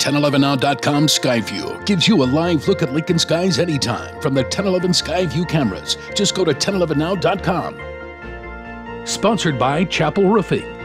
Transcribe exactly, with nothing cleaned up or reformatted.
ten eleven now dot com Skyview gives you a live look at Lincoln skies anytime from the ten eleven Skyview cameras. Just go to ten eleven now dot com. Sponsored by Chapel Roofing.